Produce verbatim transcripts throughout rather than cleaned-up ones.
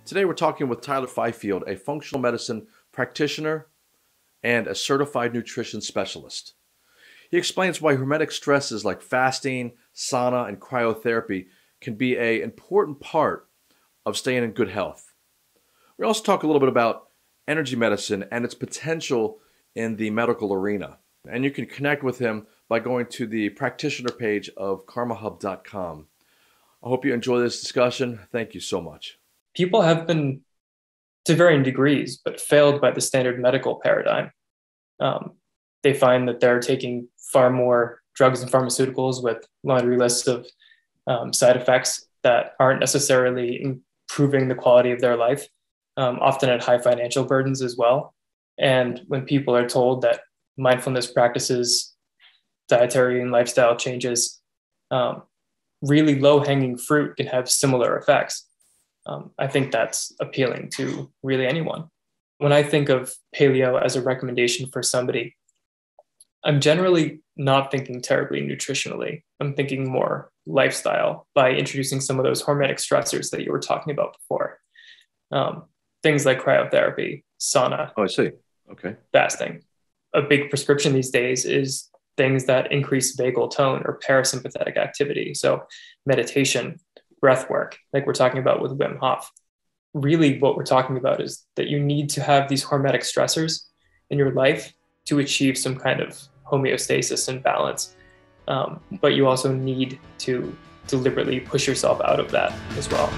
Today we're talking with Tyler Fifield, a functional medicine practitioner and a certified nutrition specialist. He explains why hermetic stresses like fasting, sauna, and cryotherapy can be an important part of staying in good health. We also talk a little bit about energy medicine and its potential in the medical arena. And you can connect with him by going to the practitioner page of karma hub dot com. I hope you enjoy this discussion. Thank you so much. People have been, to varying degrees, but failed by the standard medical paradigm. Um, they find that they're taking far more drugs and pharmaceuticals with laundry lists of um, side effects that aren't necessarily improving the quality of their life, um, often at high financial burdens as well. And when people are told that mindfulness practices, dietary and lifestyle changes, um, really low-hanging fruit can have similar effects. Um, I think that's appealing to really anyone. When I think of paleo as a recommendation for somebody, I'm generally not thinking terribly nutritionally. I'm thinking more lifestyle by introducing some of those hormetic stressors that you were talking about before. Um, things like cryotherapy, sauna. Oh, I see. Okay. Fasting. A big prescription these days is things that increase vagal tone or parasympathetic activity. So meditation, breath work, like we're talking about with Wim Hof. Really what we're talking about is that you need to have these hormetic stressors in your life to achieve some kind of homeostasis and balance. Um, but you also need to deliberately push yourself out of that as well.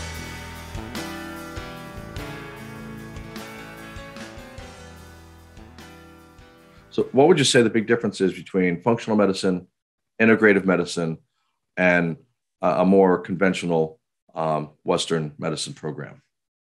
So what would you say the big difference is between functional medicine, integrative medicine, and a more conventional um, Western medicine program?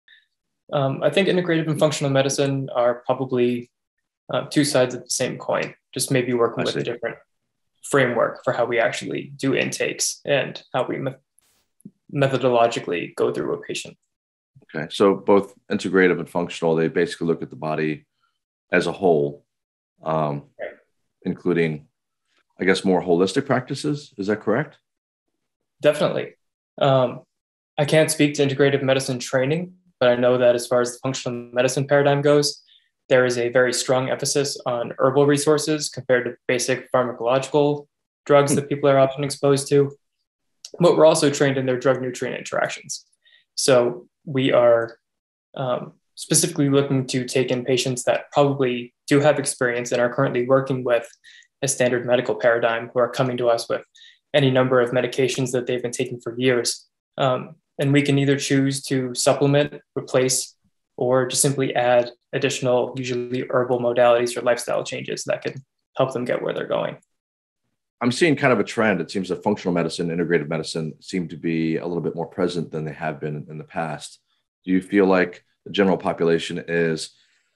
Um, I think integrative and functional medicine are probably uh, two sides of the same coin, just maybe working I with see. a different framework for how we actually do intakes and how we me- methodologically go through a patient. Okay, so both integrative and functional, they basically look at the body as a whole, um, Right. including, I guess, more holistic practices. Is that correct? Definitely. Um, I can't speak to integrative medicine training, but I know that as far as the functional medicine paradigm goes, there is a very strong emphasis on herbal resources compared to basic pharmacological drugs Hmm. that people are often exposed to. But we're also trained in their drug-nutrient interactions. So we are um, specifically looking to take in patients that probably do have experience and are currently working with a standard medical paradigm who are coming to us with any number of medications that they've been taking for years. Um, and we can either choose to supplement, replace, or just simply add additional, usually herbal modalities or lifestyle changes that can help them get where they're going. I'm seeing kind of a trend. It seems that functional medicine, integrative medicine seem to be a little bit more present than they have been in the past. Do you feel like the general population is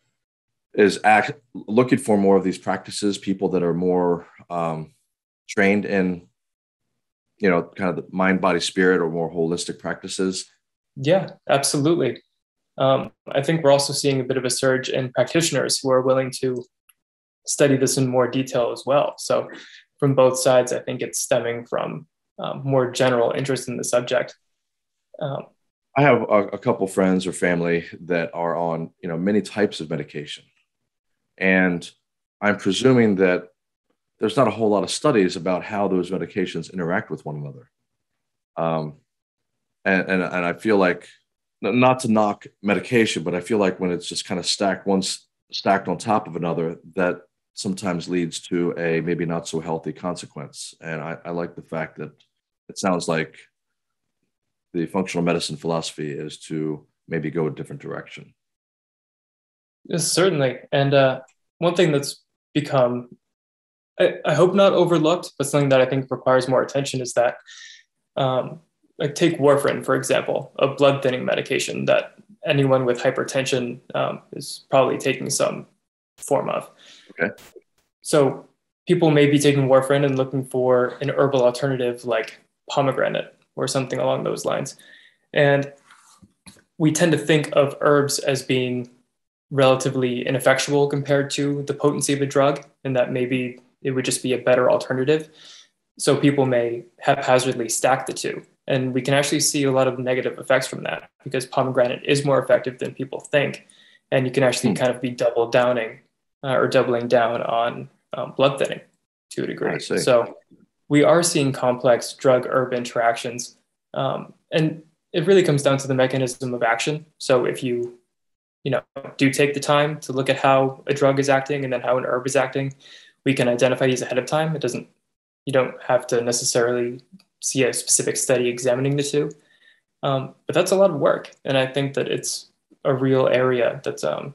is act, looking for more of these practices, people that are more um, trained in, you know, kind of the mind, body, spirit, or more holistic practices? Yeah, absolutely. Um, I think we're also seeing a bit of a surge in practitioners who are willing to study this in more detail as well. So from both sides, I think it's stemming from um, more general interest in the subject. Um, I have a, a couple friends or family that are on, you know, many types of medication. And I'm presuming that there's not a whole lot of studies about how those medications interact with one another. Um, and, and, and I feel like, not to knock medication, but I feel like when it's just kind of stacked, one's stacked on top of another, that sometimes leads to a maybe not so healthy consequence. And I, I like the fact that it sounds like the functional medicine philosophy is to maybe go a different direction. yes, certainly. And uh, one thing that's become, I, I hope not overlooked, but something that I think requires more attention is that um, like take warfarin, for example, a blood thinning medication that anyone with hypertension um, is probably taking some form of. Okay. So people may be taking warfarin and looking for an herbal alternative like pomegranate or something along those lines. And we tend to think of herbs as being relatively ineffectual compared to the potency of a drug, and that maybe it would just be a better alternative. So people may haphazardly stack the two. And we can actually see a lot of negative effects from that because pomegranate is more effective than people think. And you can actually Hmm. kind of be double downing uh, or doubling down on um, blood thinning to a degree. I see. So we are seeing complex drug herb interactions. Um, and it really comes down to the mechanism of action. So if you, you know, do take the time to look at how a drug is acting and then how an herb is acting, we can identify these ahead of time. It doesn't, you don't have to necessarily see a specific study examining the two. Um, but that's a lot of work. And I think that it's a real area that's um,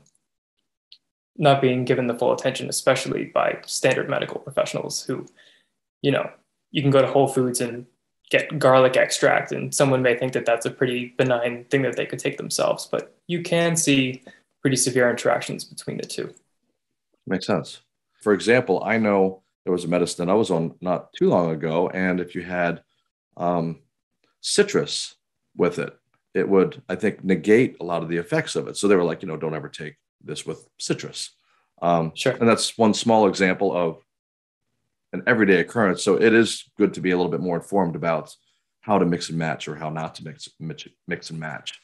not being given the full attention, especially by standard medical professionals who, you know, you can go to Whole Foods and get garlic extract, and someone may think that that's a pretty benign thing that they could take themselves, but you can see pretty severe interactions between the two. Makes sense. For example, I know there was a medicine I was on not too long ago, and if you had um, citrus with it, it would, I think, negate a lot of the effects of it. So they were like, you know, don't ever take this with citrus. Um, Sure. And that's one small example of an everyday occurrence. So it is good to be a little bit more informed about how to mix and match or how not to mix, mix, mix and match.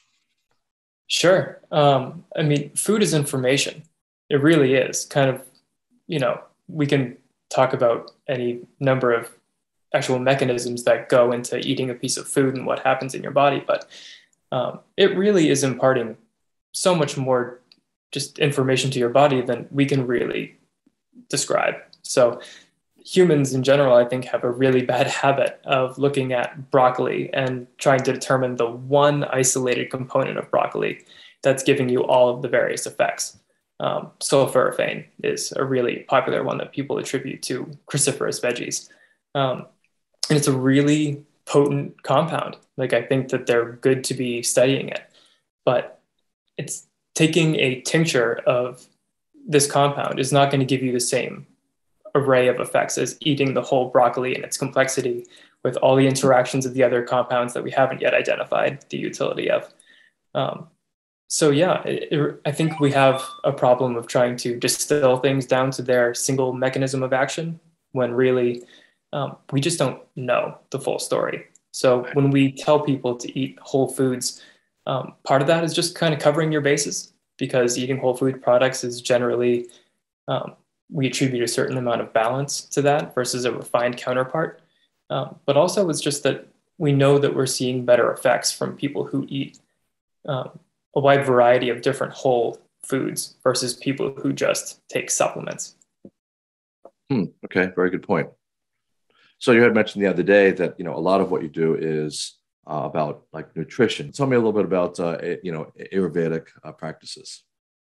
Sure. Um, I mean, food is information. It really is. Kind of, you know, we can talk about any number of actual mechanisms that go into eating a piece of food and what happens in your body, but um, it really is imparting so much more just information to your body than we can really describe. So humans in general, I think, have a really bad habit of looking at broccoli and trying to determine the one isolated component of broccoli that's giving you all of the various effects. Um, sulforaphane is a really popular one that people attribute to cruciferous veggies. Um, and it's a really potent compound. Like, I think that they're good to be studying it, but it's taking a tincture of this compound is not going to give you the same array of effects as eating the whole broccoli and its complexity with all the interactions of the other compounds that we haven't yet identified the utility of. Um, so yeah, it, it, I think we have a problem of trying to distill things down to their single mechanism of action when really um, we just don't know the full story. So when we tell people to eat whole foods, um, part of that is just kind of covering your bases, because eating whole food products is generally um, we attribute a certain amount of balance to that versus a refined counterpart. Um, but also it's just that we know that we're seeing better effects from people who eat um, a wide variety of different whole foods versus people who just take supplements. Hmm, okay, very good point. So you had mentioned the other day that, you know, a lot of what you do is uh, about like nutrition. Tell me a little bit about, uh, you know, Ayurvedic uh, practices.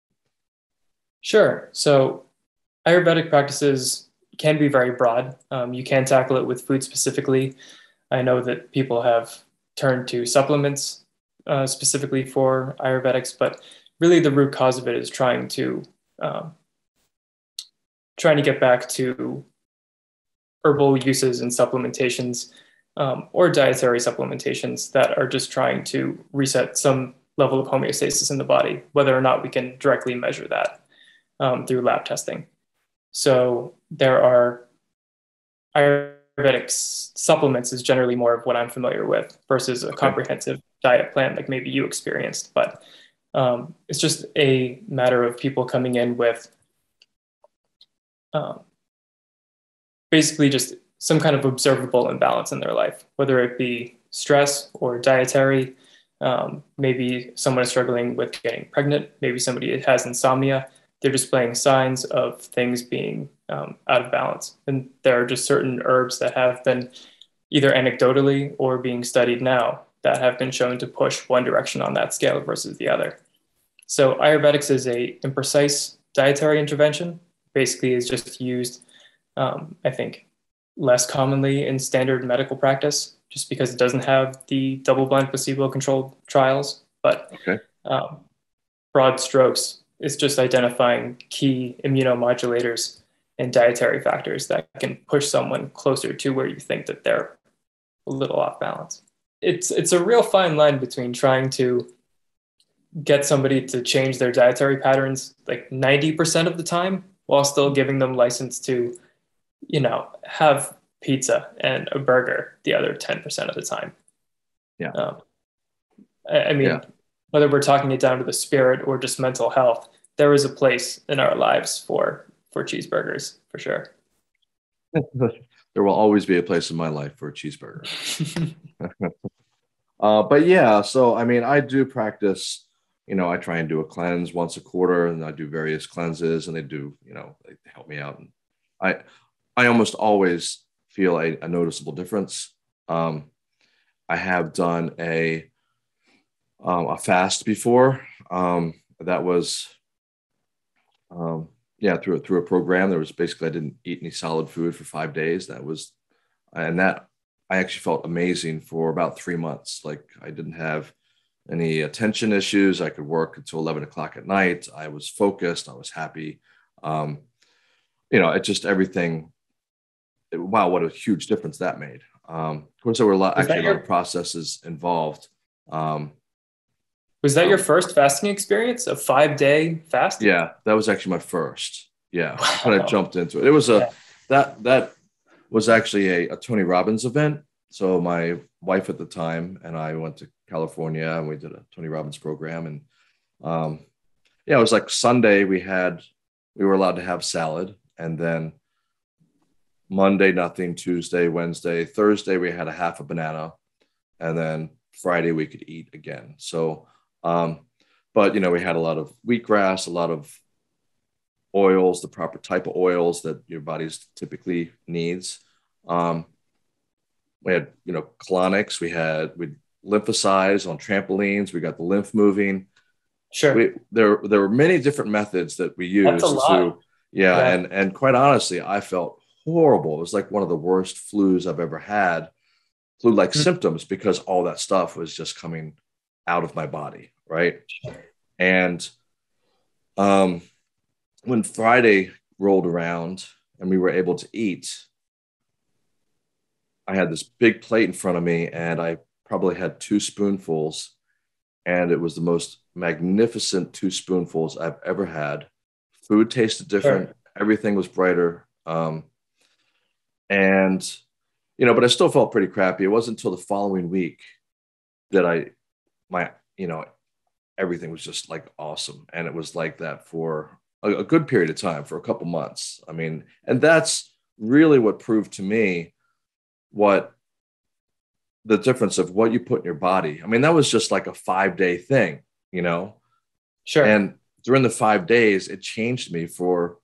Sure. So Ayurvedic practices can be very broad. Um, you can tackle it with food specifically. I know that people have turned to supplements uh, specifically for Ayurvedics, but really the root cause of it is trying to um, trying to get back to herbal uses and supplementations um, or dietary supplementations that are just trying to reset some level of homeostasis in the body, whether or not we can directly measure that um, through lab testing. So there are Ayurvedic supplements is generally more of what I'm familiar with versus a okay. comprehensive diet plan like maybe you experienced. But um, it's just a matter of people coming in with um, basically just some kind of observable imbalance in their life, whether it be stress or dietary. Um, maybe someone is struggling with getting pregnant. Maybe somebody has insomnia. They're displaying signs of things being um, out of balance. And there are just certain herbs that have been either anecdotally or being studied now that have been shown to push one direction on that scale versus the other. So Ayurvedics is a imprecise dietary intervention. Basically is just used, um, I think, less commonly in standard medical practice, just because it doesn't have the double-blind placebo-controlled trials. But okay. um, broad strokes, it's just identifying key immunomodulators and dietary factors that can push someone closer to where you think that they're a little off balance. It's it's a real fine line between trying to get somebody to change their dietary patterns like ninety percent of the time while still giving them license to, you know, have pizza and a burger the other ten percent of the time. Yeah. Um, I, I mean, Yeah. whether we're talking it down to the spirit or just mental health, there is a place in our lives for for cheeseburgers for sure. There will always be a place in my life for a cheeseburger. Uh, but yeah, so I mean, I do practice, you know, I try and do a cleanse once a quarter, and I do various cleanses, and they do, you know, they help me out. And I, I almost always feel a, a noticeable difference. Um, I have done a, um, a fast before. Um, that was, um, yeah, through, through a program. There was basically, I didn't eat any solid food for five days. That was, and that I actually felt amazing for about three months. Like I didn't have any attention issues. I could work until eleven o'clock at night. I was focused. I was happy. Um, you know, it just everything. It, wow, what a huge difference that made. Um, of course, there were a lot, Was actually that a lot of your processes involved. Um, was that your um, first fasting experience? A five day fast? yeah, that was actually my first. Yeah, I kind of Wow. jumped into it. It was Yeah. a that that was actually a, a Tony Robbins event. So my wife at the time and I went to California and we did a Tony Robbins program. And um, yeah, it was like Sunday we had we were allowed to have salad, and then Monday nothing, Tuesday, Wednesday, Thursday we had a half a banana, and then Friday we could eat again. So, um, but you know, we had a lot of wheatgrass, a lot of oils, the proper type of oils that your body's typically needs. Um, we had, you know, colonics, we had, we lymphocyze on trampolines, we got the lymph moving. Sure. We, there, there were many different methods that we That's a used lot. to, yeah. Yeah. And, and quite honestly, I felt horrible. It was like one of the worst flus I've ever had, flu-like Mm. symptoms, because all that stuff was just coming out of my body. Right. And, um, when Friday rolled around and we were able to eat, I had this big plate in front of me and I probably had two spoonfuls, and it was the most magnificent two spoonfuls I've ever had. Food tasted different. Sure. Everything was brighter. Um, and, you know, but I still felt pretty crappy. It wasn't until the following week that I, my, you know, everything was just like awesome. And it was like that for a, a good period of time, for a couple months. I mean, and that's really what proved to me what the difference of what you put in your body. I mean, that was just like a five day thing, you know, Sure. and during the five days, it changed me for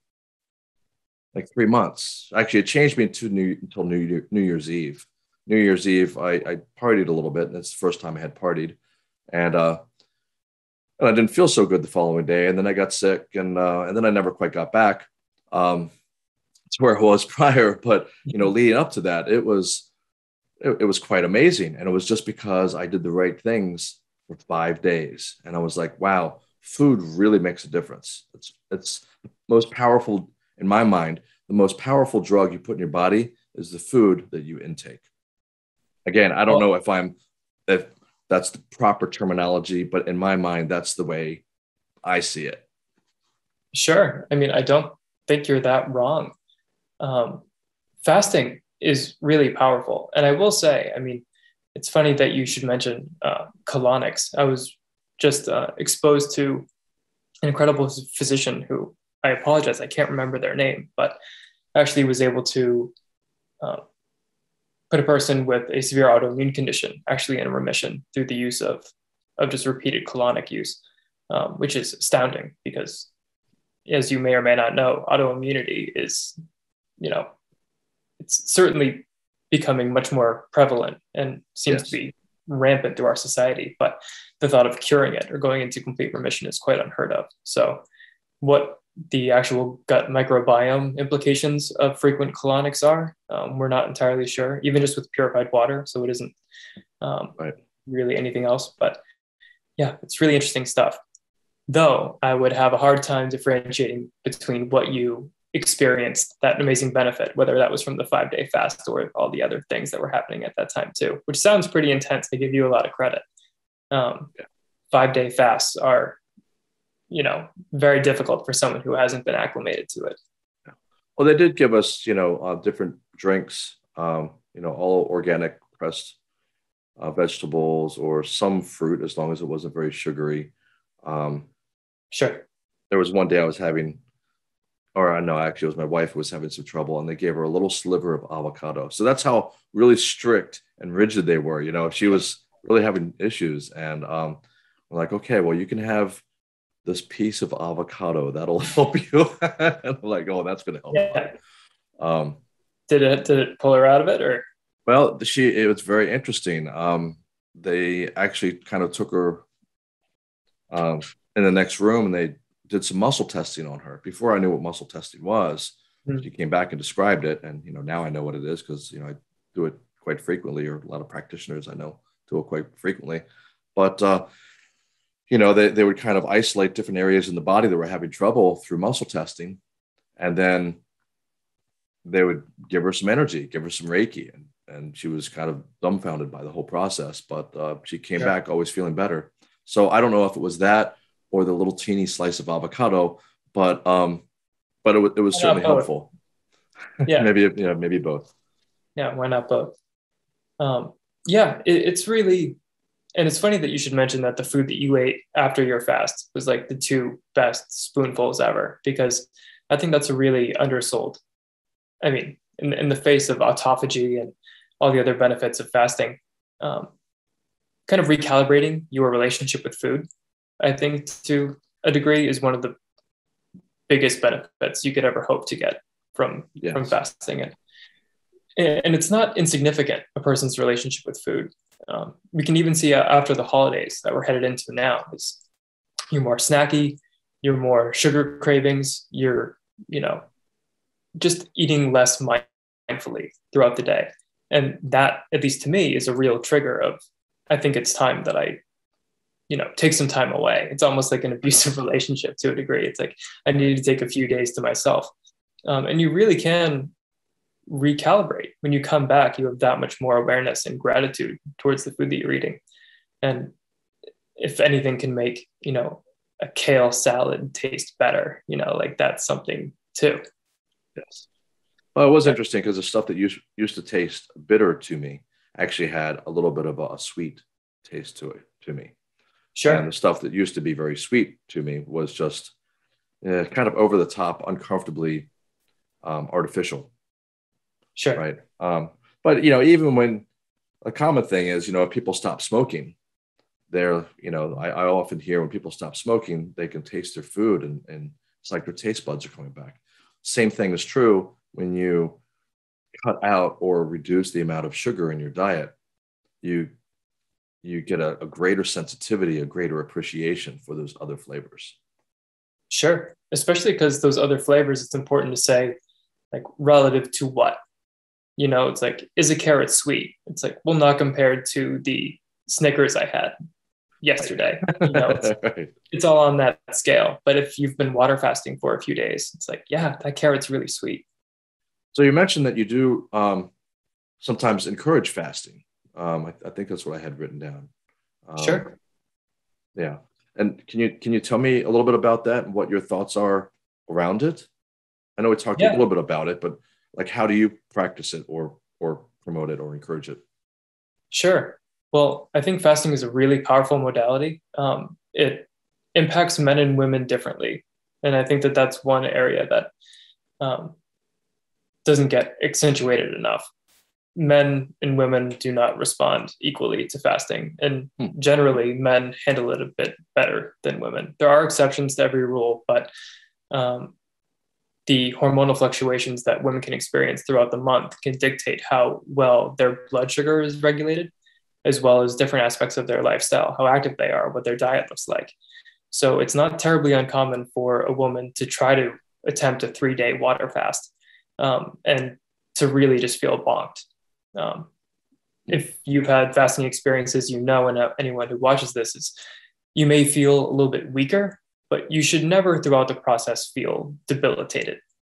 like three months. Actually, it changed me to new, until New, Year, New Year's Eve. New Year's Eve, I, I partied a little bit, and it's the first time I had partied. And, uh, and I didn't feel so good the following day. And then I got sick, and uh, and then I never quite got back um, to where I was prior. But, you know, leading up to that, it was, it, it was quite amazing. And it was just because I did the right things for five days. And I was like, wow, food really makes a difference. It's, it's the most powerful, in my mind, the most powerful drug you put in your body is the food that you intake. Again, I don't Well, know if I'm, if that's the proper terminology, but in my mind, that's the way I see it. sure. I mean, I don't think you're that wrong. Um, Fasting is really powerful. And I will say, I mean, it's funny that you should mention uh, colonics. I was just uh, exposed to an incredible physician who, I apologize, I can't remember their name, but actually was able to uh, put a person with a severe autoimmune condition actually in remission through the use of, of just repeated colonic use, um, which is astounding because, as you may or may not know, autoimmunity is, you know, it's certainly becoming much more prevalent and seems to Yes. be rampant through our society. But the thought of curing it or going into complete remission is quite unheard of. So, what the actual gut microbiome implications of frequent colonics are, um, we're not entirely sure, even just with purified water. So, it isn't um, Right. really anything else. But yeah, it's really interesting stuff. Though I would have a hard time differentiating between what you experienced, that amazing benefit, whether that was from the five day fast or all the other things that were happening at that time too, which sounds pretty intense. I give you a lot of credit. Um, Yeah. Five day fasts are, you know, very difficult for someone who hasn't been acclimated to it. Well, they did give us, you know, uh, different drinks, um, you know, all organic pressed uh, vegetables or some fruit, as long as it wasn't very sugary. Um, Sure. there was one day I was having, or no, actually, it was my wife who was having some trouble, and they gave her a little sliver of avocado. So that's how really strict and rigid they were. You know, she was really having issues, and um, I'm like, okay, well, you can have this piece of avocado that'll help you. And I'm like, oh, that's going to help a lot. Yeah. Um, Did it did it pull her out of it, or? well, she it was very interesting. Um, they actually kind of took her um, in the next room, and they did some muscle testing on her. Before I knew what muscle testing was, Mm. she came back and described it, and you know now I know what it is because you know I do it quite frequently, or a lot of practitioners I know do it quite frequently. But uh, you know they they would kind of isolate different areas in the body that were having trouble through muscle testing, and then they would give her some energy, give her some Reiki, and and she was kind of dumbfounded by the whole process. But uh, she came Sure. back always feeling better. So I don't know if it was that or the little teeny slice of avocado, but um, but it, w- it was Why certainly not both? helpful. Yeah. maybe yeah, maybe both. Yeah. Why not both? Um, yeah. It, it's really, and it's funny that you should mention that the food that you ate after your fast was like the two best spoonfuls ever, because I think that's a really undersold. I mean, in, in the face of autophagy and all the other benefits of fasting, um, kind of recalibrating your relationship with food, I think to a degree is one of the biggest benefits you could ever hope to get from, Yes. from fasting. And, and it's not insignificant, a person's relationship with food. Um, we can even see uh, after the holidays that we're headed into now is you're more snacky, you're more sugar cravings, you're, you know, just eating less mindfully throughout the day. And that, at least to me, is a real trigger of, I think it's time that I, you know, take some time away. It's almost like an abusive relationship to a degree. It's like, I need to take a few days to myself. Um, and you really can recalibrate. When you come back, you have that much more awareness and gratitude towards the food that you're eating. And if anything can make, you know, a kale salad taste better, you know, like that's something too. Yes. Well, it was interesting because the stuff that used used to taste bitter to me actually had a little bit of a, a sweet taste to it to me. And the Sure. stuff that used to be very sweet to me was just uh, kind of over the top, uncomfortably um, artificial, Sure. right? Um, but you know, even when a common thing is, you know, if people stop smoking, they're, you know, I, I often hear when people stop smoking, they can taste their food, and, and it's like their taste buds are coming back. Same thing is true when you cut out or reduce the amount of sugar in your diet. You you get a, a greater sensitivity, a greater appreciation for those other flavors. Sure. Especially because those other flavors, it's important to say, like, relative to what? You know, it's like, is a carrot sweet? It's like, well, not compared to the Snickers I had yesterday. You know, it's, Right. it's all on that scale. But if you've been water fasting for a few days, it's like, yeah, that carrot's really sweet. So you mentioned that you do um, sometimes encourage fasting. Um, I, I think that's what I had written down. Um, Sure. yeah. And can you can you tell me a little bit about that and what your thoughts are around it? I know we talked a Yeah. little bit about it, but like, how do you practice it or or promote it or encourage it? Sure. Well, I think fasting is a really powerful modality. Um, it impacts men and women differently. And I think that that's one area that um, doesn't get accentuated enough. Men and women do not respond equally to fasting. And Hmm. generally, men handle it a bit better than women. There are exceptions to every rule, but um, the hormonal fluctuations that women can experience throughout the month can dictate how well their blood sugar is regulated, as well as different aspects of their lifestyle, how active they are, what their diet looks like. So it's not terribly uncommon for a woman to try to attempt a three day water fast um, and to really just feel bonked. Um, if you've had fasting experiences, you know, and uh, anyone who watches this is, you may feel a little bit weaker, but you should never throughout the process feel debilitated.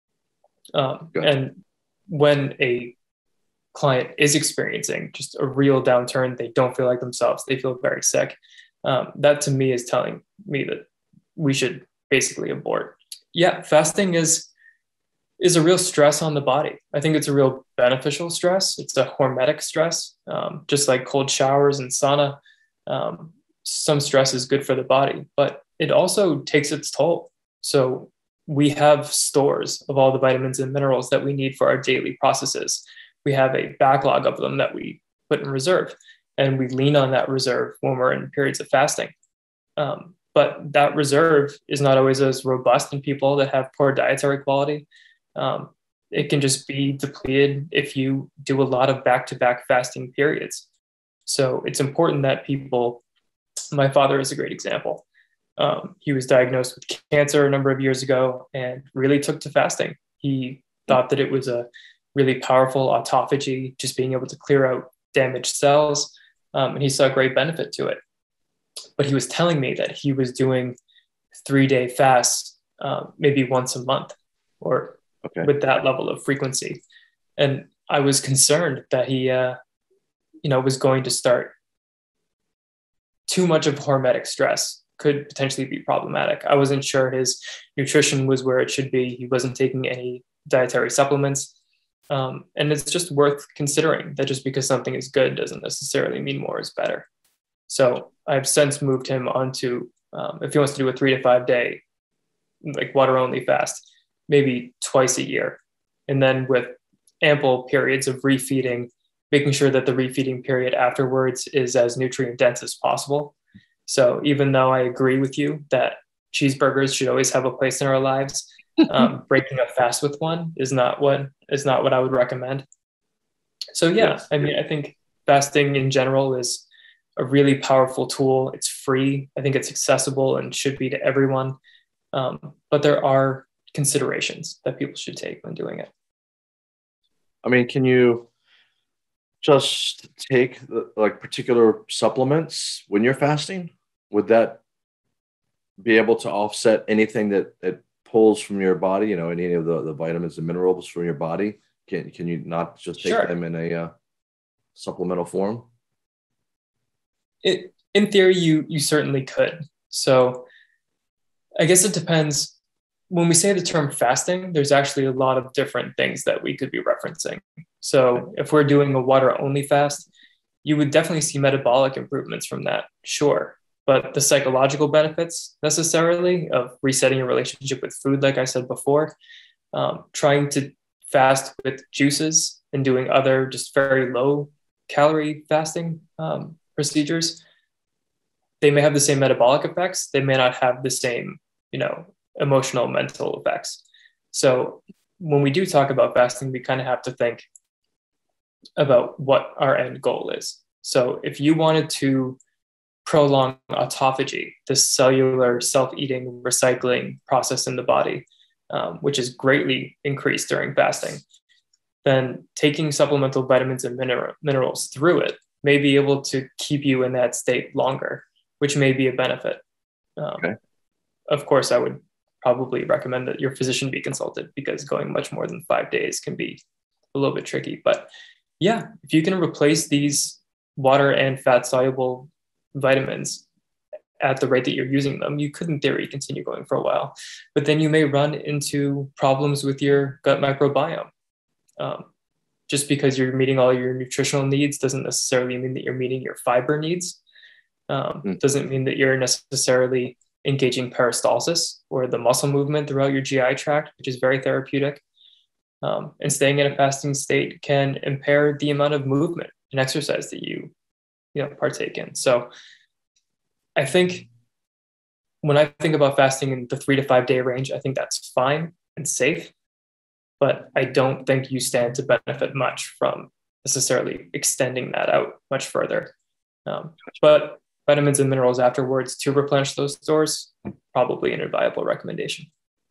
Um, Good. and when a client is experiencing just a real downturn, they don't feel like themselves, they feel very sick. Um, that to me is telling me that we should basically abort. Yeah, fasting is is a real stress on the body. I think it's a real beneficial stress. It's a hormetic stress, um, just like cold showers and sauna. Um, some stress is good for the body, but it also takes its toll. So we have stores of all the vitamins and minerals that we need for our daily processes. We have a backlog of them that we put in reserve, and we lean on that reserve when we're in periods of fasting. Um, but that reserve is not always as robust in people that have poor dietary quality. Um, it can just be depleted if you do a lot of back-to-back fasting periods. So it's important that people, my father is a great example. Um, he was diagnosed with cancer a number of years ago and really took to fasting. He thought that it was a really powerful autophagy, just being able to clear out damaged cells. Um, and he saw great benefit to it. But he was telling me that he was doing three-day fasts, uh, maybe once a month, or okay. with that level of frequency. And I was concerned that he, uh, you know, was going to start. Too much of hormetic stress could potentially be problematic. I wasn't sure his nutrition was where it should be. He wasn't taking any dietary supplements. Um, and it's just worth considering that just because something is good doesn't necessarily mean more is better. So I've since moved him onto, um, if he wants to do a three to five day, like water only fast, maybe twice a year. And then with ample periods of refeeding, making sure that the refeeding period afterwards is as nutrient dense as possible. So even though I agree with you that cheeseburgers should always have a place in our lives, um, breaking a fast with one is not what is not what I would recommend. So yeah, yes. I mean, I think fasting in general is a really powerful tool. It's free. I think it's accessible and should be to everyone. Um, but there are considerations that people should take when doing it. I mean, can you just take the, like particular supplements when you're fasting? Would that be able to offset anything that it pulls from your body? You know, any of the, the vitamins and minerals from your body? Can can you not just take sure. them in a uh, supplemental form? It, in theory, you you certainly could. So I guess it depends. When we say the term fasting, there's actually a lot of different things that we could be referencing. So if we're doing a water only fast, you would definitely see metabolic improvements from that, sure. But the psychological benefits necessarily of resetting your relationship with food, like I said before, um, trying to fast with juices and doing other just very low calorie fasting um, procedures, they may have the same metabolic effects. They may not have the same, you know, emotional, mental effects. So when we do talk about fasting, we kind of have to think about what our end goal is. So if you wanted to prolong autophagy, this cellular self-eating recycling process in the body, um, which is greatly increased during fasting, then taking supplemental vitamins and mineral, minerals through it may be able to keep you in that state longer, which may be a benefit. Um, okay. Of course, I would probably recommend that your physician be consulted because going much more than five days can be a little bit tricky. But yeah, if you can replace these water and fat soluble vitamins at the rate that you're using them, you could in theory continue going for a while, but then you may run into problems with your gut microbiome. Um, just because you're meeting all your nutritional needs doesn't necessarily mean that you're meeting your fiber needs. Um, mm. Doesn't mean that you're necessarily engaging peristalsis or the muscle movement throughout your G I tract, which is very therapeutic. Um, and staying in a fasting state can impair the amount of movement and exercise that you, you know, partake in. So I think when I think about fasting in the three to five day range, I think that's fine and safe, but I don't think you stand to benefit much from necessarily extending that out much further. Um, but vitamins and minerals afterwards to replenish those stores, probably an invaluable recommendation.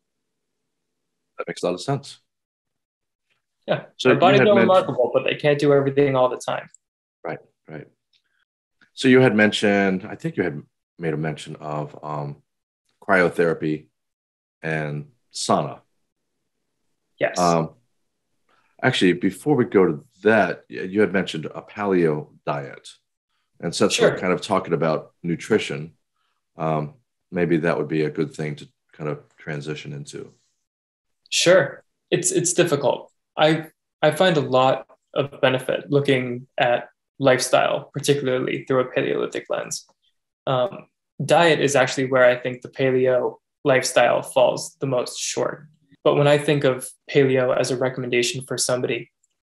That makes a lot of sense. Yeah. So our bodies are mentioned... remarkable, but they can't do everything all the time. Right, right. So you had mentioned, I think you had made a mention of um, cryotherapy and sauna. Yes. Um, actually, before we go to that, you had mentioned a paleo diet. And since sure. we're kind of talking about nutrition, um, maybe that would be a good thing to kind of transition into. Sure. it's it's difficult. I I find a lot of benefit looking at lifestyle, particularly through a Paleolithic lens. Um, diet is actually where I think the paleo lifestyle falls the most short. But when I think of paleo as a recommendation for somebody,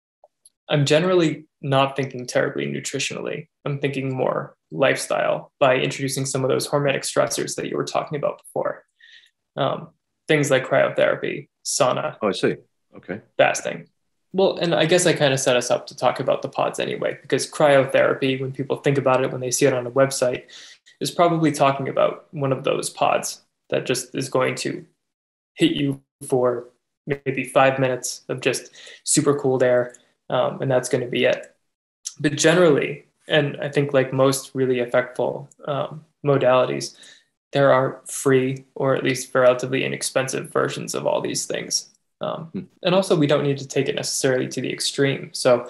I'm generally not thinking terribly nutritionally. I'm thinking more lifestyle by introducing some of those hormetic stressors that you were talking about before. Um, things like cryotherapy, sauna. Oh, I see. Okay. Fasting. Well, and I guess I kind of set us up to talk about the pods anyway, because cryotherapy, when people think about it, when they see it on a website, is probably talking about one of those pods that just is going to hit you for maybe five minutes of just super cooled air. Um, and that's going to be it. But generally, and I think like most really effectful um, modalities, there are free or at least relatively inexpensive versions of all these things. Um, hmm. And also, we don't need to take it necessarily to the extreme. So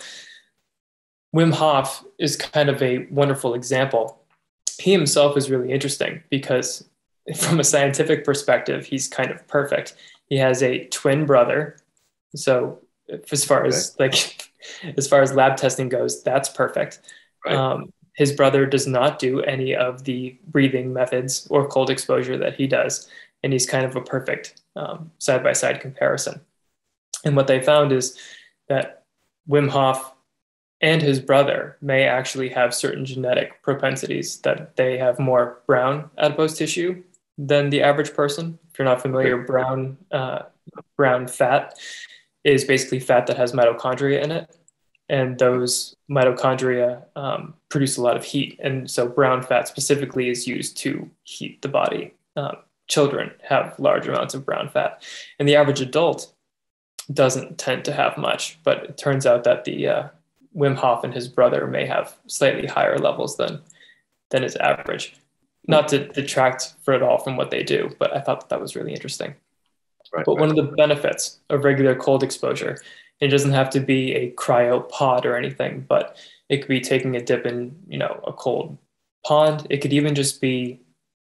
Wim Hof is kind of a wonderful example. He himself is really interesting because from a scientific perspective, he's kind of perfect. He has a twin brother. So as far okay. as like, as far as lab testing goes, that's perfect. Right. Um, his brother does not do any of the breathing methods or cold exposure that he does. And he's kind of a perfect um, side-by-side comparison. And what they found is that Wim Hof and his brother may actually have certain genetic propensities, that they have more brown adipose tissue than the average person. If you're not familiar, okay. brown, uh, brown fat is basically fat that has mitochondria in it. And those mitochondria um, produce a lot of heat. And so brown fat specifically is used to heat the body. Um, children have large amounts of brown fat. And the average adult doesn't tend to have much. But it turns out that the uh, Wim Hof and his brother may have slightly higher levels than, than is average. Not to detract for it all from what they do, but I thought that, that was really interesting. Right, but right. One of the benefits of regular cold exposure, it doesn't have to be a cryo pod or anything, but it could be taking a dip in, you know, a cold pond. It could even just be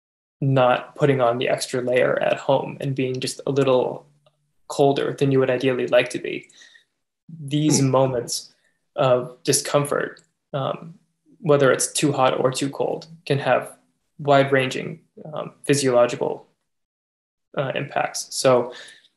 not putting on the extra layer at home and being just a little colder than you would ideally like to be. These hmm. moments of discomfort, um, whether it's too hot or too cold, can have wide-ranging um, physiological uh, impacts. So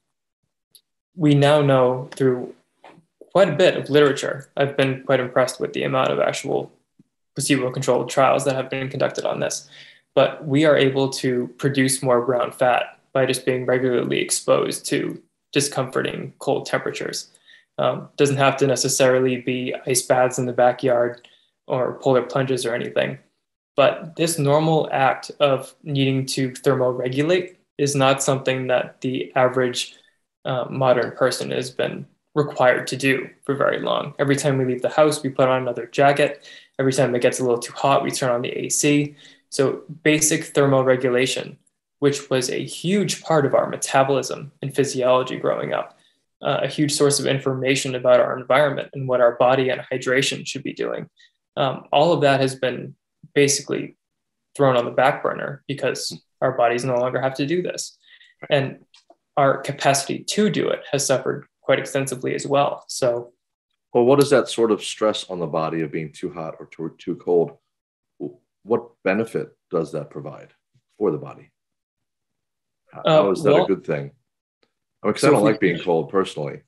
we now know through quite a bit of literature. I've been quite impressed with the amount of actual placebo-controlled trials that have been conducted on this. But we are able to produce more brown fat by just being regularly exposed to discomforting cold temperatures. Um, doesn't have to necessarily be ice baths in the backyard or polar plunges or anything. But this normal act of needing to thermoregulate is not something that the average uh, modern person has been required to do for very long. Every time we leave the house, we put on another jacket. Every time it gets a little too hot, we turn on the A C. So basic thermoregulation, which was a huge part of our metabolism and physiology growing up, uh, a huge source of information about our environment and what our body and hydration should be doing. Um, all of that has been basically thrown on the back burner because our bodies no longer have to do this. And our capacity to do it has suffered quite extensively as well. So, well, what is that sort of stress on the body of being too hot or too, too cold? What benefit does that provide for the body? How, uh, how is that well, a good thing? I mean, because so I don't like being cold personally.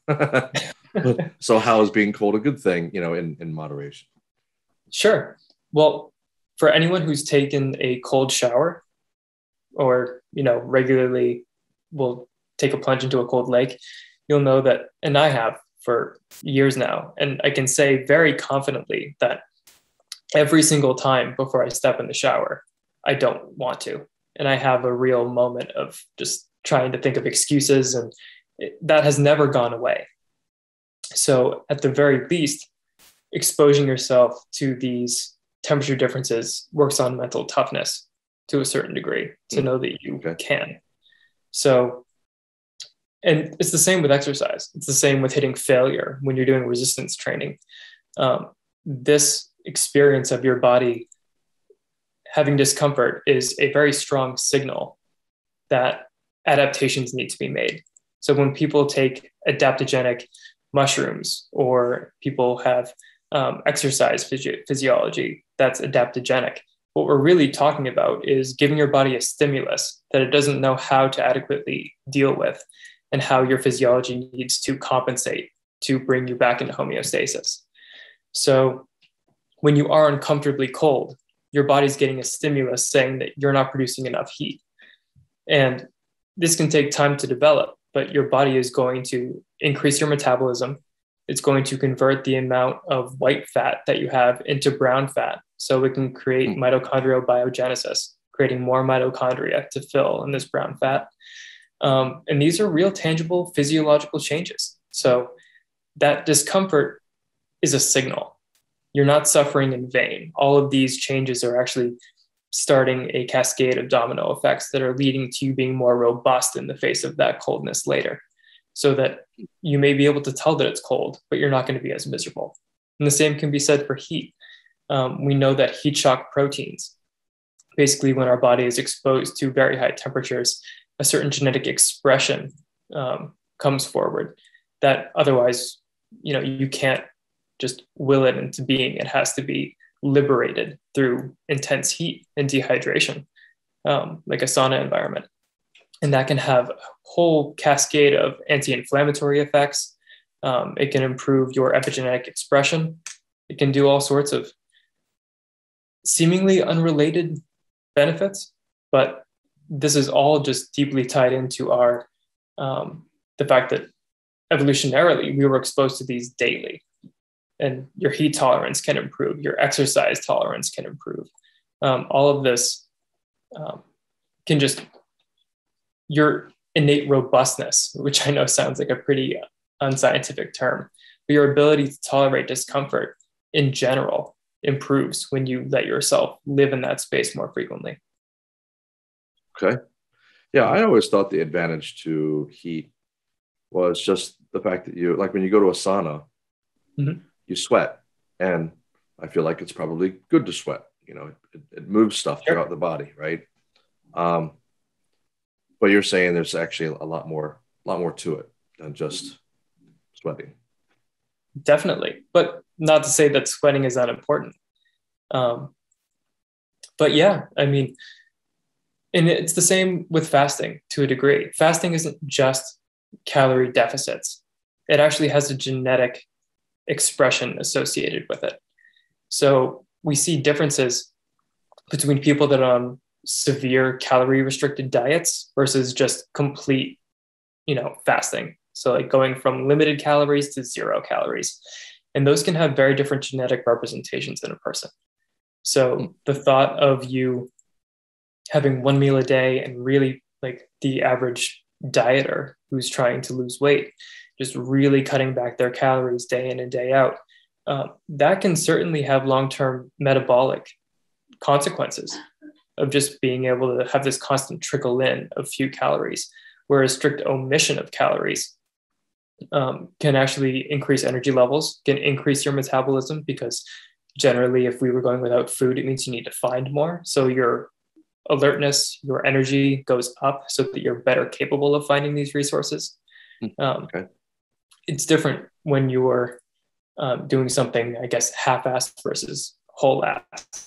So how is being cold a good thing, you know, in, in moderation? Sure. Well, for anyone who's taken a cold shower or, you know, regularly will take a plunge into a cold lake, you'll know that, and I have for years now, and I can say very confidently that every single time before I step in the shower, I don't want to. And I have a real moment of just trying to think of excuses, and it, that has never gone away. So at the very least, exposing yourself to these temperature differences works on mental toughness to a certain degree to know that you okay. can. So, and it's the same with exercise. It's the same with hitting failure when you're doing resistance training. Um, this experience of your body having discomfort is a very strong signal that adaptations need to be made. So when people take adaptogenic mushrooms, or people have um, exercise physio- physiology that's adaptogenic, what we're really talking about is giving your body a stimulus that it doesn't know how to adequately deal with, and how your physiology needs to compensate to bring you back into homeostasis. So when you are uncomfortably cold, your body's getting a stimulus saying that you're not producing enough heat. And this can take time to develop, but your body is going to increase your metabolism. It's going to convert the amount of white fat that you have into brown fat, so it can create mm. mitochondrial biogenesis, creating more mitochondria to fill in this brown fat. Um, and these are real, tangible physiological changes. So that discomfort is a signal. You're not suffering in vain. All of these changes are actually starting a cascade of domino effects that are leading to you being more robust in the face of that coldness later, so that you may be able to tell that it's cold, but you're not going to be as miserable. And the same can be said for heat. Um, we know that heat shock proteins, basically when our body is exposed to very high temperatures, a certain genetic expression um, comes forward that otherwise, you know, you can't just will it into being. It has to be liberated through intense heat and dehydration, um, like a sauna environment. And that can have a whole cascade of anti-inflammatory effects. Um, it can improve your epigenetic expression. It can do all sorts of seemingly unrelated benefits, but this is all just deeply tied into our um, the fact that evolutionarily we were exposed to these daily, and your heat tolerance can improve, your exercise tolerance can improve. Um, all of this um, can just, your innate robustness, which I know sounds like a pretty unscientific term, but your ability to tolerate discomfort in general improves when you let yourself live in that space more frequently. Okay. Yeah, I always thought the advantage to heat was just the fact that you, like when you go to a sauna, mm-hmm. you sweat. And I feel like it's probably good to sweat. You know, it, it moves stuff sure. throughout the body, right? Um, but you're saying there's actually a lot more, a lot more to it than just sweating. Definitely. But not to say that sweating is not important. Um, but yeah, I mean, and it's the same with fasting to a degree. Fasting isn't just calorie deficits. It actually has a genetic expression associated with it. So we see differences between people that are on severe calorie restricted diets versus just complete, you know, fasting. So like going from limited calories to zero calories. And those can have very different genetic representations in a person. So the thought of you having one meal a day and really like the average dieter who's trying to lose weight, just really cutting back their calories day in and day out, uh, that can certainly have long-term metabolic consequences of just being able to have this constant trickle in of few calories, whereas strict omission of calories um, can actually increase energy levels, can increase your metabolism, because generally if we were going without food, it means you need to find more. So your alertness, your energy goes up so that you're better capable of finding these resources. Um, okay. It's different when you're um, doing something, I guess, half-assed versus whole-assed.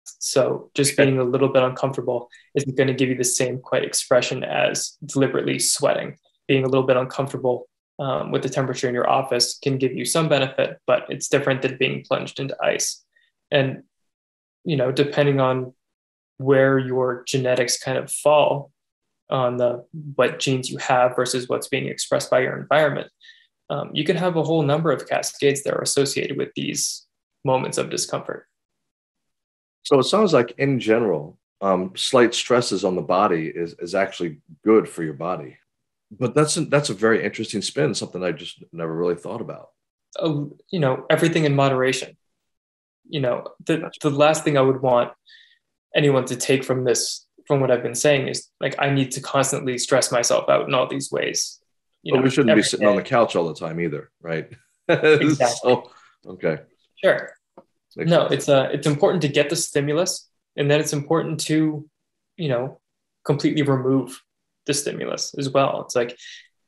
So just being a little bit uncomfortable isn't going to give you the same quite expression as deliberately sweating. Being a little bit uncomfortable um, with the temperature in your office can give you some benefit, but it's different than being plunged into ice. And, you know, depending on where your genetics kind of fall on the what genes you have versus what's being expressed by your environment, um, you can have a whole number of cascades that are associated with these moments of discomfort. So it sounds like in general, um, slight stresses on the body is, is actually good for your body. But that's a, that's a very interesting spin, something I just never really thought about. Uh, you know, everything in moderation. You know, the, the last thing I would want anyone to take from this, from what I've been saying, is like, I need to constantly stress myself out in all these ways. You but know, we shouldn't be sitting day. on the couch all the time either, right? Exactly. So, okay. Sure. Makes no, sense. it's uh, it's important to get the stimulus, and then it's important to, you know, completely remove the stimulus as well. It's like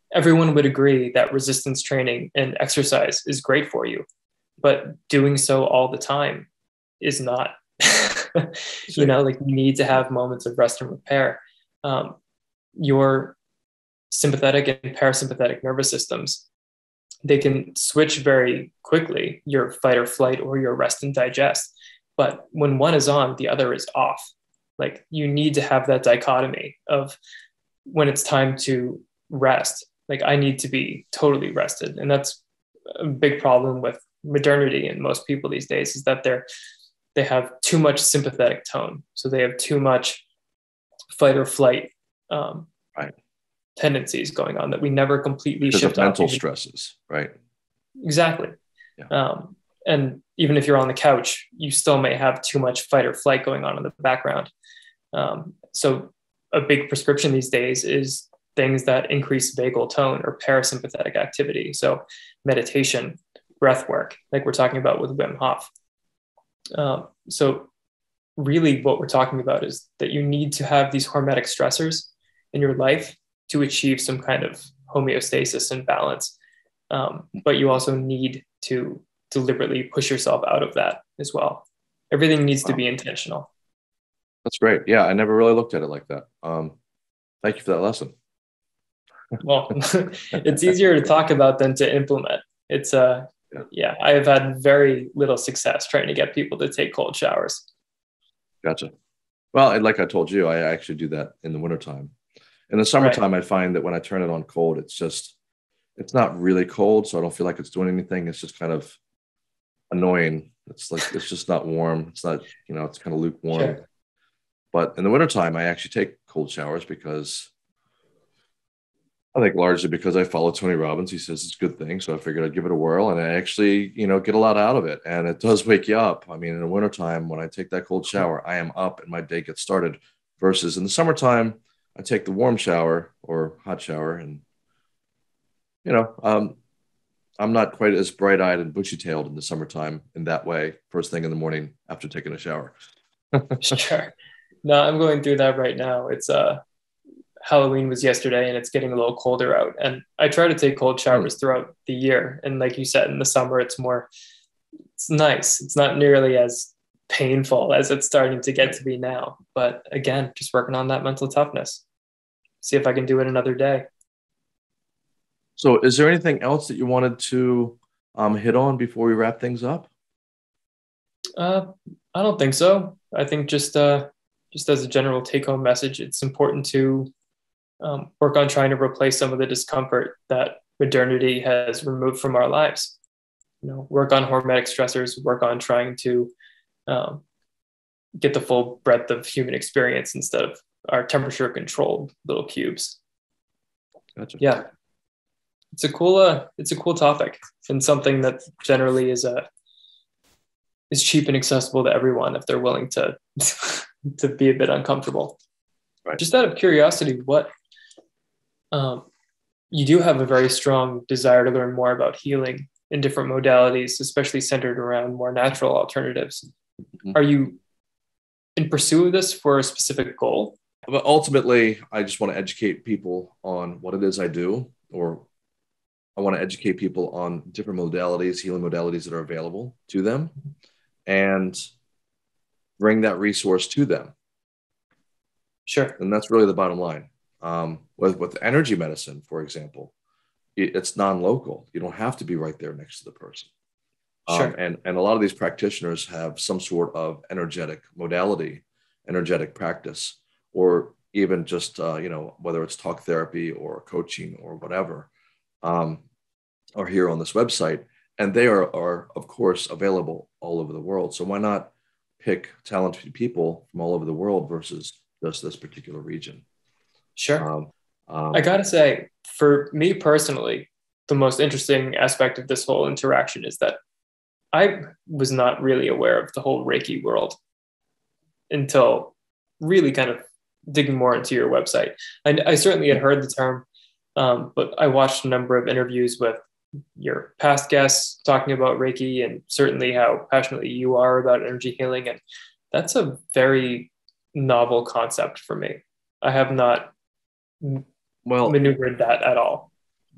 everyone would agree that resistance training and exercise is great for you, but doing so all the time is not. You know, like you need to have moments of rest and repair. Um, your sympathetic and parasympathetic nervous systems, they can switch very quickly, your fight or flight or your rest and digest. But when one is on, the other is off. Like you need to have that dichotomy of when it's time to rest. Like I need to be totally rested. And that's a big problem with modernity and most people these days, is that they're they have too much sympathetic tone. So they have too much fight or flight um, right. tendencies going on that we never completely because shift of mental off. stresses, right? Exactly. Yeah. Um, and even if you're on the couch, you still may have too much fight or flight going on in the background. Um, so a big prescription these days is things that increase vagal tone or parasympathetic activity. So meditation, breath work, like we're talking about with Wim Hof. Um, so really what we're talking about is that you need to have these hormetic stressors in your life to achieve some kind of homeostasis and balance. Um, but you also need to deliberately push yourself out of that as well. Everything needs wow. to be intentional. That's great. Yeah, I never really looked at it like that. Um, thank you for that lesson. Well, it's easier to talk about than to implement. It's uh, yeah. yeah, I have had very little success trying to get people to take cold showers. Gotcha. Well, like I told you, I actually do that in the wintertime. In the summertime, right. I find that when I turn it on cold, it's just, it's not really cold. So I don't feel like it's doing anything. It's just kind of annoying. It's like, it's just not warm. It's not, you know, it's kind of lukewarm. Sure. But in the wintertime, I actually take cold showers because I think largely because I follow Tony Robbins. He says it's a good thing. So I figured I'd give it a whirl, and I actually, you know, get a lot out of it. And it does wake you up. I mean, in the wintertime, when I take that cold shower, I am up and my day gets started, versus in the summertime, I take the warm shower or hot shower, and, you know, um, I'm not quite as bright-eyed and bushy-tailed in the summertime in that way, first thing in the morning after taking a shower. Sure. No, I'm going through that right now. It's uh, Halloween was yesterday and it's getting a little colder out. And I try to take cold showers mm. throughout the year. And like you said, in the summer, it's more, it's nice. It's not nearly as painful as it's starting to get to be now. But again, just working on that mental toughness. See if I can do it another day. So is there anything else that you wanted to um, hit on before we wrap things up? Uh, I don't think so. I think just, uh, just as a general take-home message, it's important to um, work on trying to replace some of the discomfort that modernity has removed from our lives. You know, work on hormetic stressors, work on trying to um, get the full breadth of human experience instead of our temperature-controlled little cubes. Gotcha. Yeah, it's a cool, uh, it's a cool topic, and something that generally is a is cheap and accessible to everyone if they're willing to to be a bit uncomfortable. Right. Just out of curiosity, what um, you do have a very strong desire to learn more about healing in different modalities, especially centered around more natural alternatives. Mm-hmm. Are you in pursuit of this for a specific goal? But ultimately, I just want to educate people on what it is I do, or I want to educate people on different modalities, healing modalities that are available to them, and bring that resource to them. Sure. And that's really the bottom line. Um, with, with energy medicine, for example, it, it's non-local. You don't have to be right there next to the person. Sure. Um, and, and a lot of these practitioners have some sort of energetic modality, energetic practice, or even just, uh, you know, whether it's talk therapy or coaching or whatever, um, are here on this website. And they are, are, of course, available all over the world. So why not pick talented people from all over the world versus just this particular region? Sure. Um, um, I got to say, for me personally, the most interesting aspect of this whole interaction is that I was not really aware of the whole Reiki world until really kind of digging more into your website. And I certainly had heard the term, um, but I watched a number of interviews with your past guests talking about Reiki, and certainly how passionately you are about energy healing. And that's a very novel concept for me. I have not well maneuvered that at all.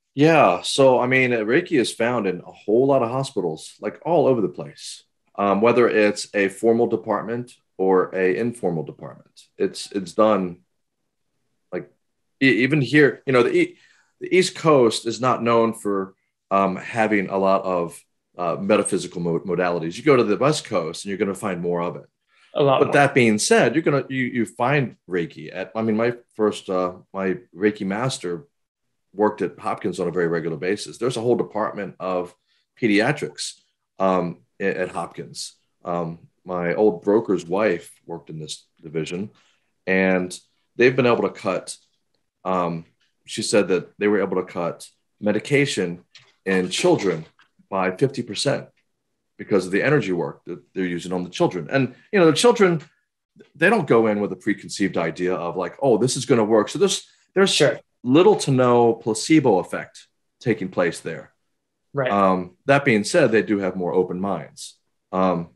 Yeah. So, I mean, Reiki is found in a whole lot of hospitals, like all over the place, um, whether it's a formal department or a informal department. It's it's done like e- even here. You know, the e- the East Coast is not known for um, having a lot of uh, metaphysical mod- modalities. You go to the West Coast, and you're going to find more of it. A lot But more. that being said, you're gonna you you find Reiki at. I mean, my first uh, my Reiki master worked at Hopkins on a very regular basis. There's a whole department of pediatrics um, at Hopkins. Um, my old broker's wife worked in this division, and they've been able to cut. Um, she said that they were able to cut medication in children by fifty percent because of the energy work that they're using on the children. And you know, the children, they don't go in with a preconceived idea of like, oh, this is going to work. So there's there's Sure. little to no placebo effect taking place there. Right. Um, that being said, they do have more open minds. Um,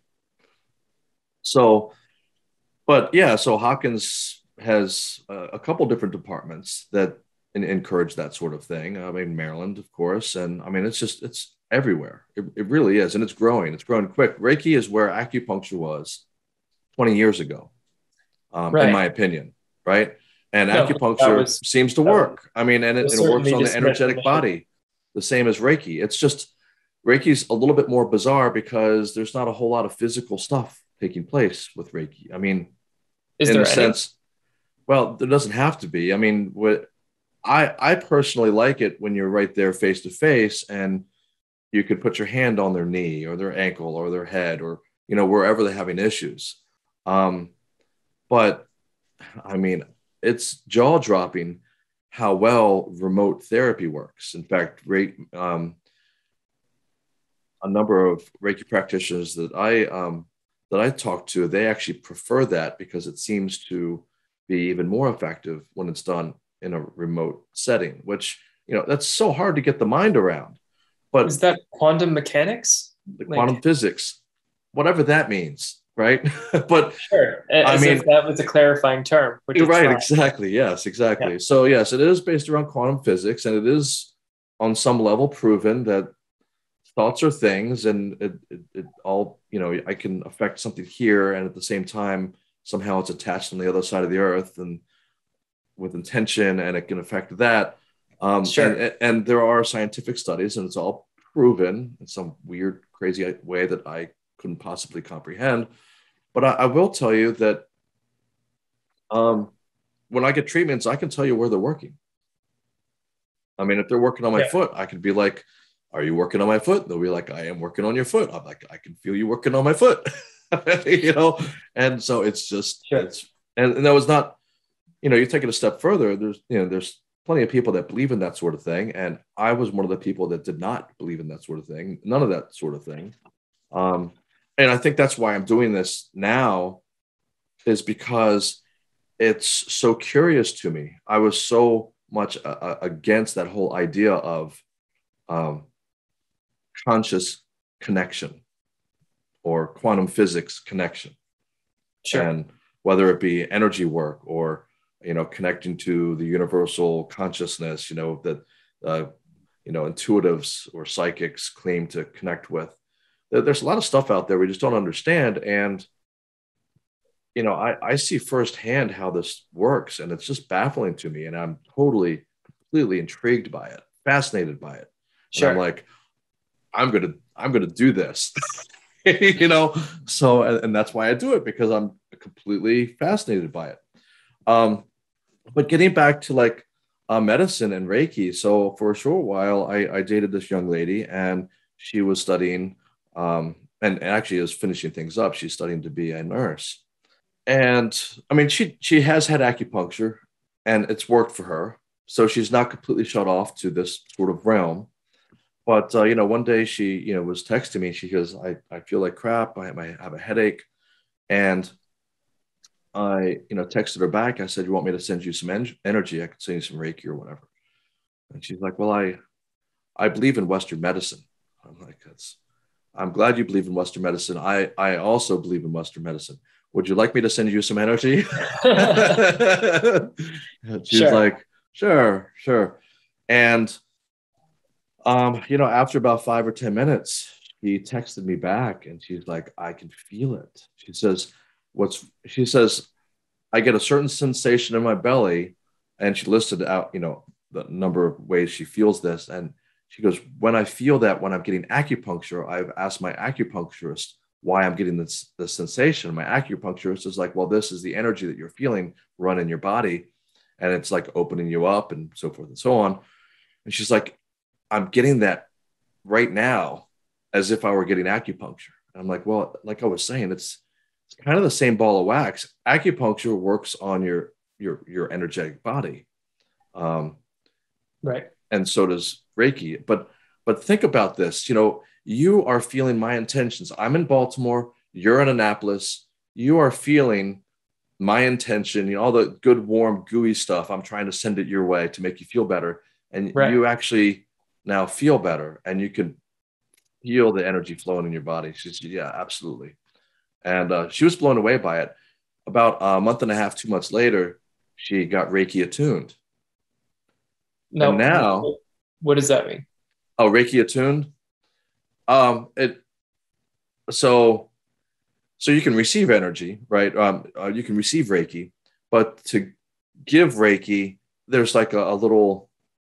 so, but yeah, so Hopkins has a, a couple different departments that en- encourage that sort of thing. I mean, Maryland, of course, and I mean, it's just it's everywhere. It, it really is, and it's growing. It's growing quick. Reiki is where acupuncture was twenty years ago, um, in Right. my opinion, right? And No, that acupuncture was seems to that was, work. I mean, and it, was and it works certainly on the dismissed energetic initially. body, the same as Reiki. It's just Reiki's a little bit more bizarre because there's not a whole lot of physical stuff taking place with Reiki. I mean, Is in the there any? sense, well, there doesn't have to be. I mean, what I I personally like it when you're right there face to face and you could put your hand on their knee or their ankle or their head or you know wherever they're having issues. Um, but I mean, it's jaw dropping how well remote therapy works. In fact, Re- um, a number of Reiki practitioners that I um, that I talk to, they actually prefer that because it seems to be even more effective when it's done in a remote setting. Which you know that's so hard to get the mind around. Is But that quantum mechanics? the quantum Like, physics, whatever that means, right? But sure, I as if mean, that was a clarifying term, which you're it's right, not. exactly. Yes, Yeah, exactly. So, yes, it is based around quantum physics, and it is on some level proven that thoughts are things, and it, it, it all, you know, I can affect something here, and at the same time, somehow it's attached on the other side of the earth and with intention, and it can affect that. Um, sure. and, and there are scientific studies, and it's all proven in some weird, crazy way that I couldn't possibly comprehend. But I, I will tell you that um, when I get treatments, I can tell you where they're working. I mean, if they're working on my Yeah, foot, I can be like, "Are you working on my foot?" They'll be like, "I am working on your foot." I'm like, "I can feel you working on my foot," you know. And so it's just sure. it's and, and that was not, you know, you take it a step further. There's you know there's plenty of people that believe in that sort of thing, and I was one of the people that did not believe in that sort of thing. None of that sort of thing. Um, and I think that's why I'm doing this now is because it's so curious to me. I was so much uh, against that whole idea of um, conscious connection or quantum physics connection, Sure. and whether it be energy work or you know connecting to the universal consciousness, you know that uh, you know intuitives or psychics claim to connect with. There's a lot of stuff out there we just don't understand, and you know, I, I see firsthand how this works, and it's just baffling to me. And I'm totally, completely intrigued by it, fascinated by it. And I'm Sure. like, I'm gonna, I'm gonna do this, you know. So, and, and that's why I do it because I'm completely fascinated by it. Um, but getting back to like uh, medicine and Reiki, so for a short while, I, I dated this young lady, and she was studying, um, and actually is finishing things up. She's studying to be a nurse. And I mean, she she has had acupuncture, and it's worked for her. So she's not completely shut off to this sort of realm. But uh, you know, one day she you know was texting me. She goes, "I I feel like crap. I have, I have a headache." And I you know texted her back. I said, "You want me to send you some en- energy? I could send you some Reiki or whatever." And she's like, "Well, I I believe in Western medicine." I'm like, "That's I'm glad you believe in Western medicine. I, I also believe in Western medicine. Would you like me to send you some energy?" She's Sure. like, "Sure, sure." And Um, you know, after about five or ten minutes, she texted me back and she's like, I can feel it. She says, what's, she says, I get a certain sensation in my belly. And she listed out, you know, the number of ways she feels this. And she goes, when I feel that when I'm getting acupuncture, I've asked my acupuncturist why I'm getting this, this sensation. My acupuncturist is like, well, this is the energy that you're feeling run in your body. And it's like opening you up and so forth and so on. And she's like, I'm getting that right now as if I were getting acupuncture. And I'm like, well, like I was saying, it's, it's kind of the same ball of wax. Acupuncture works on your, your, your energetic body. Um, Right. and so does Reiki. But, but think about this, you know, you are feeling my intentions. I'm in Baltimore. You're in Annapolis. You are feeling my intention, you know, all the good, warm, gooey stuff. I'm trying to send it your way to make you feel better. And Right. you actually now feel better and you can feel the energy flowing in your body. She said, yeah, absolutely. And uh, she was blown away by it. About a month and a half, two months later, she got Reiki attuned. And No, now, what does that mean? oh, Reiki attuned. Um, it so so you can receive energy, right? Um, uh, you can receive Reiki, but to give Reiki, there's like a, a little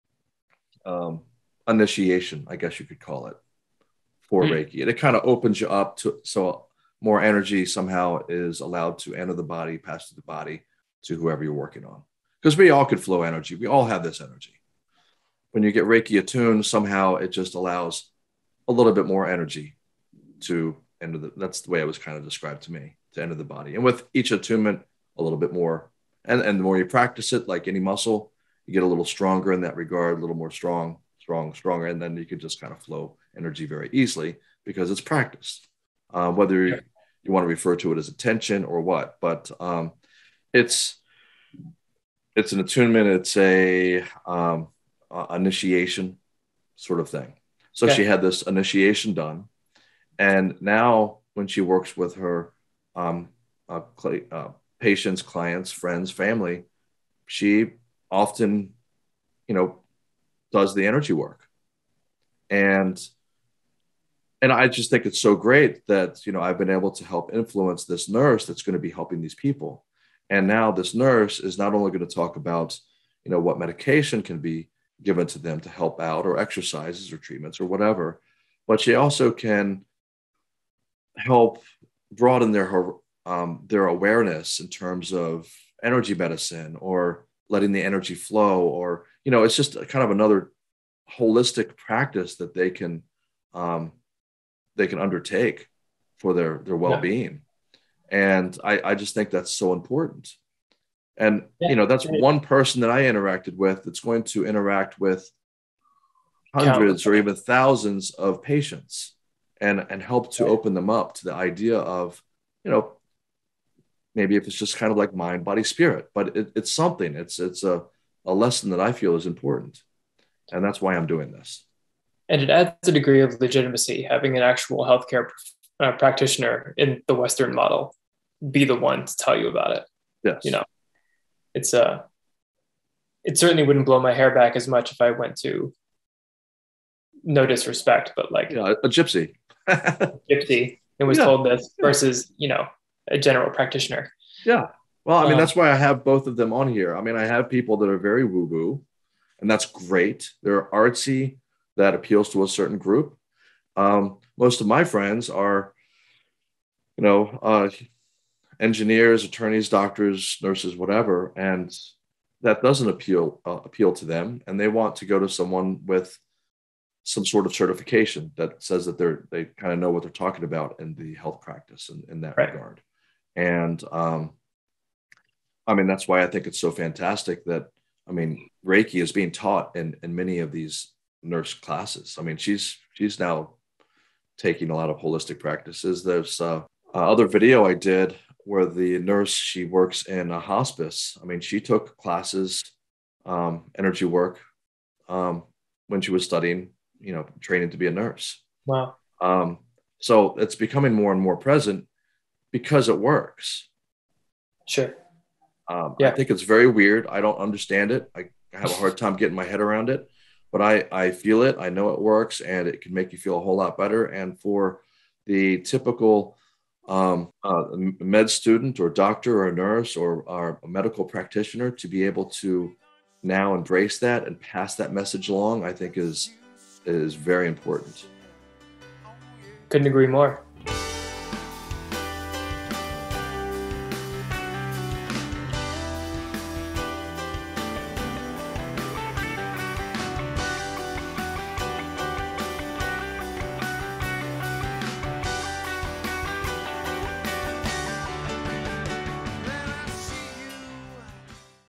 um, initiation, I guess you could call it, for Hmm. Reiki. And it kind of opens you up to so more energy somehow is allowed to enter the body, pass through the body to whoever you're working on. Because we all could flow energy. We all have this energy. When you get Reiki attuned, somehow it just allows a little bit more energy to enter the, that's the way it was kind of described to me, to enter the body. And with each attunement, a little bit more. And, and the more you practice it, like any muscle, you get a little stronger in that regard, a little more strong, strong, stronger. And then you can just kind of flow energy very easily because it's practiced. Uh, whether Yeah. you want to refer to it as attention or what, but um, it's, it's an attunement. It's a um, uh, initiation sort of thing. So Yeah. she had this initiation done. And now when she works with her um, uh, cl- uh, patients, clients, friends, family, she often, you know, does the energy work. And and I just think it's so great that, you know, I've been able to help influence this nurse that's going to be helping these people. And now this nurse is not only going to talk about, you know, what medication can be given to them to help out or exercises or treatments or whatever, but she also can help broaden their um, their awareness in terms of energy medicine or letting the energy flow, or you know, it's just a kind of another holistic practice that they can um, they can undertake for their their Yeah. well-being. And I, I just think that's so important. And Yeah. you know, that's one person that I interacted with that's going to interact with Countless. hundreds or even thousands of patients and and help to open them up to the idea of, you know, maybe if it's just kind of like mind, body, spirit, but it, it's something, it's it's a, a lesson that I feel is important. And that's why I'm doing this. And it adds a degree of legitimacy having an actual healthcare uh, practitioner in the Western model be the one to tell you about it. Yes. You know, it's uh it certainly wouldn't blow my hair back as much if I went to, no disrespect, but like yeah, a, a gypsy. gypsy and was Yeah. told this Yeah. versus, you know, a general practitioner. Yeah. Well, I mean, Um, that's why I have both of them on here. I mean, I have people that are very woo-woo, and that's great. They're artsy, that appeals to a certain group. Um, most of my friends are, you know, uh, engineers, attorneys, doctors, nurses, whatever, and that doesn't appeal uh, appeal to them, and they want to go to someone with some sort of certification that says that they're they kind of know what they're talking about in the health practice in, in that right. regard. And um, I mean, that's why I think it's so fantastic that, I mean, Reiki is being taught in, in many of these nurse classes. I mean, she's she's now taking a lot of holistic practices. There's uh, uh, other video I did where the nurse, she works in a hospice. I mean, she took classes, um, energy work, um, when she was studying, you know, training to be a nurse. Wow. Um, so it's becoming more and more present because it works. Sure. Um, Yeah. I think it's very weird. I don't understand it. I have a hard time getting my head around it, but I, I feel it, I know it works, and it can make you feel a whole lot better. And for the typical um, uh, med student or doctor or a nurse or, or a medical practitioner to be able to now embrace that and pass that message along, I think is, is very important. Couldn't agree more.